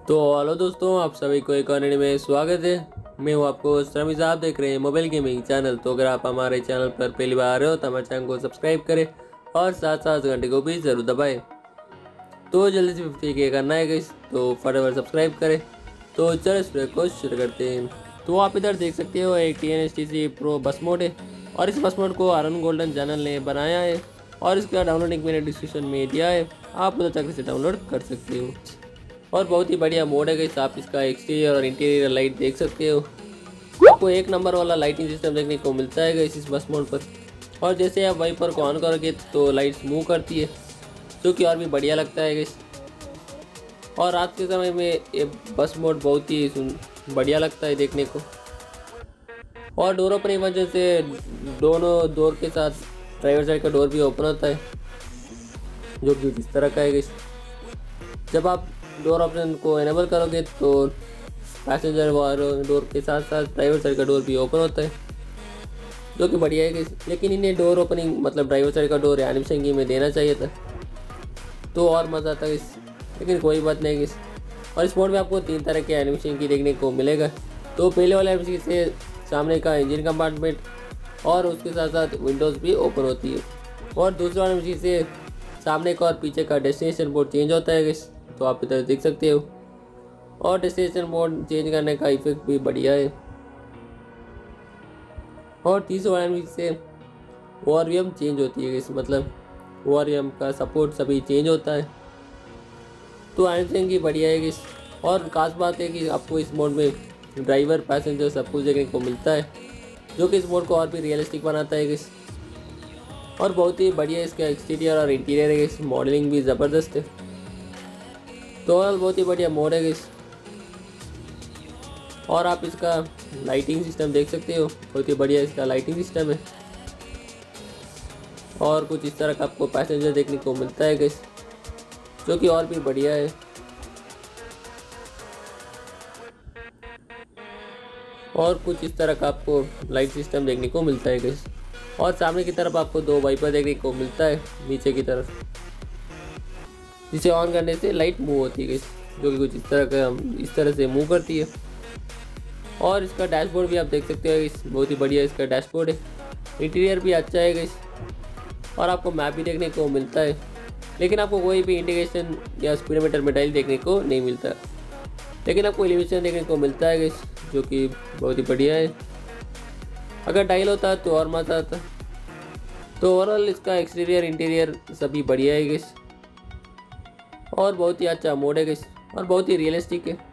तो हेलो दोस्तों, आप सभी को एक और वीडियो में स्वागत है। मैं हूँ आपको शमी साहब, देख रहे हैं मोबाइल गेमिंग चैनल। तो अगर आप हमारे चैनल पर पहली बार आ रहे हो तो हमारे चैनल को सब्सक्राइब करें और साथ साथ घंटे को भी ज़रूर दबाएं। तो जल्दी से 50K करना है गाइस, तो फटाफट सब्सक्राइब करें। तो चलो इस वीडियो को शुरू करते हैं। तो आप इधर देख सकते हो एक TNSTC प्रो बस मोड है और इस बस मोड को अरुण गोल्डन चैनल ने बनाया है और इसका डाउनलोड लिंक मैंने डिस्क्रिप्शन में दिया है, आप उधर जाकर से डाउनलोड कर सकते हो। और बहुत ही बढ़िया मोड है गाइस, आप इसका एक्सटीरियर और इंटीरियर लाइट देख सकते हो। आपको एक नंबर वाला लाइटिंग सिस्टम देखने को मिलता है गाइस इस बस मोड पर। और जैसे आप वाइपर को ऑन करोगे तो लाइट्स मूव करती है, जो कि और भी बढ़िया लगता है गाइस। और रात के समय में ये बस मोड बहुत ही बढ़िया लगता है देखने को। और डोर ओपनिंग वजह से दोनों डोर के साथ ड्राइवर साइड का डोर भी ओपन होता है, जो कि इस तरह का है गाइस। जब आप डोर ऑप्शन को एनेबल करोगे तो पैसेंजर डोर के साथ साथ ड्राइवर साइड का डोर भी ओपन होता है, जो कि बढ़िया है। लेकिन इन्हें डोर ओपनिंग मतलब ड्राइवर साइड का डोर एनिमेशन की में देना चाहिए था, तो और मज़ा आता है इस। लेकिन कोई बात नहीं इस। और इस मोड में आपको 3 तरह के एनिमेशन की देखने को मिलेगा। तो पहले वाले एनिमेशन से सामने का इंजन कंपार्टमेंट और उसके साथ साथ विंडोज़ भी ओपन होती है। और दूसरा एनिमेशन से सामने का और पीछे का डेस्टिनेशन मोड चेंज होता है गाइस, तो आप इधर देख सकते हो। और डेस्टिनेशन मोड चेंज करने का इफेक्ट भी बढ़िया है। और तीसरा एनिमेशन से ORVM चेंज होती है गाइस, मतलब ORVM का सपोर्ट सभी चेंज होता है, तो एनिमेशन की बढ़िया है गाइस। और खास बात है कि आपको इस मोड में ड्राइवर पैसेंजर सब कुछ देखने को मिलता है, जो कि इस मोड को और भी रियलिस्टिक बनाता है गाइस। और बहुत ही बढ़िया इसका एक्सटीरियर और इंटीरियर है गाइस, मॉडलिंग भी ज़बरदस्त है। तो ओवरऑल बहुत ही बढ़िया मोड है गाइस। और आप इसका लाइटिंग सिस्टम देख सकते हो, बहुत ही बढ़िया इसका लाइटिंग सिस्टम है। और कुछ इस तरह का आपको पैसेंजर देखने को मिलता है गाइस, जो कि और भी बढ़िया है। और कुछ इस तरह का आपको लाइट सिस्टम देखने को मिलता है गाइस। और सामने की तरफ आपको 2 वाइपर देखने को मिलता है नीचे की तरफ, जिसे ऑन करने से लाइट मूव होती है गाइस, जो कि कुछ इस तरह से मूव करती है। और इसका डैशबोर्ड भी आप देख सकते हो गाइस, बहुत ही बढ़िया इसका डैशबोर्ड है। इंटीरियर भी अच्छा है गाइस। और आपको मैप भी देखने को मिलता है, लेकिन आपको कोई भी इंडिकेशन या स्पीडोमीटर में डायल देखने को नहीं मिलता, लेकिन आपको एलिवेशन देखने को मिलता है गाइस, जो कि बहुत ही बढ़िया है। अगर डायल होता तो और मज़ा आता। तो ओवरऑल इसका एक्सटीरियर इंटीरियर सभी बढ़िया है गाइस, और बहुत ही अच्छा मोड है गाइस, और बहुत ही रियलिस्टिक है।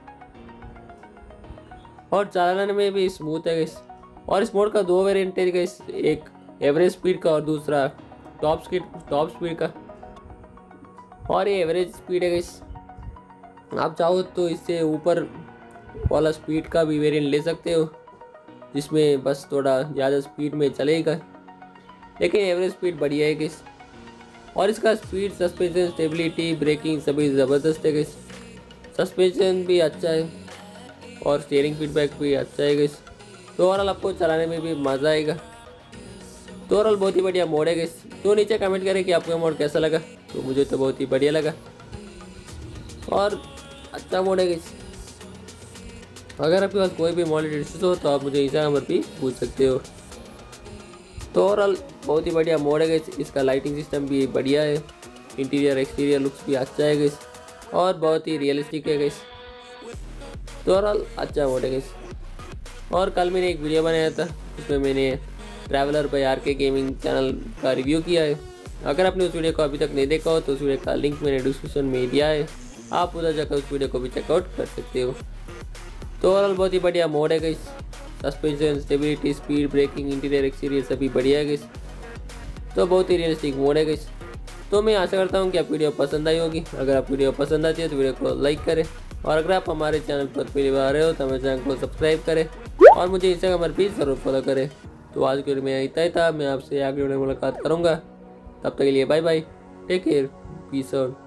और चलाने में भी स्मूथ है गाइस। और इस मोड का 2 वेरिएंट है गाइस, एक एवरेज स्पीड का और दूसरा टॉप स्पीड का। और ये एवरेज स्पीड है गाइस, आप चाहो तो इससे ऊपर वाला स्पीड का भी वेरिएंट ले सकते हो, जिसमें बस थोड़ा ज़्यादा स्पीड में चलेगा, लेकिन एवरेज स्पीड बढ़िया है गाइस। और इसका स्पीड, सस्पेंशन, स्टेबिलिटी, ब्रेकिंग सभी ज़बरदस्त है गाइस। सस्पेंशन भी अच्छा है और स्टीयरिंग फीडबैक भी अच्छा है गाइस। तो ओवरऑल आपको चलाने में भी मज़ा आएगा। तो ओवरऑल बहुत ही बढ़िया मोड है गाइस। तो नीचे कमेंट करें कि आपको मोड कैसा लगा। तो मुझे तो बहुत ही बढ़िया लगा और अच्छा मोड है गाइस। अगर आपके पास कोई भी मॉडल इश्यूज हो तो आप मुझे इंस्टाग्राम पर भी पूछ सकते हो। तो ओवरऑल बहुत ही बढ़िया मोड है गाइस। इसका लाइटिंग सिस्टम भी बढ़िया है, इंटीरियर एक्सटीरियर लुक्स भी अच्छा है गाइस, और बहुत ही रियलिस्टिक है गाइस। तो ओवरऑल अच्छा मोड है गाइस। और कल मैंने एक वीडियो बनाया था, उसमें मैंने traveller by RK gaming channel का रिव्यू किया है। अगर आपने उस वीडियो को अभी तक नहीं देखा हो तो उस वीडियो का लिंक मैंने डिस्क्रिप्शन में दिया है, आप उधर जाकर उस वीडियो को भी चेकआउट कर सकते हो। तो ओवरऑल बहुत ही बढ़िया मोड है guys. Suspension, stability, speed, braking, interior exterior सभी बढ़िया है गाइस। तो बहुत ही रियलिस्टिक मोड है गाइस। तो मैं आशा करता हूँ कि आप वीडियो पसंद आई होगी। अगर आप वीडियो पसंद आती है तो वीडियो को लाइक करें, और अगर आप हमारे चैनल पर पहली बार आ रहे हो तो हमारे चैनल को सब्सक्राइब करें, और मुझे इंस्टाग्राम पर भी ज़रूर फॉलो करें। तो आज के वीडियो में इतना ही था। मैं आपसे अगले वीडियो में मुलाकात करूँगा, तब तक के लिए bye bye, take care, peace out.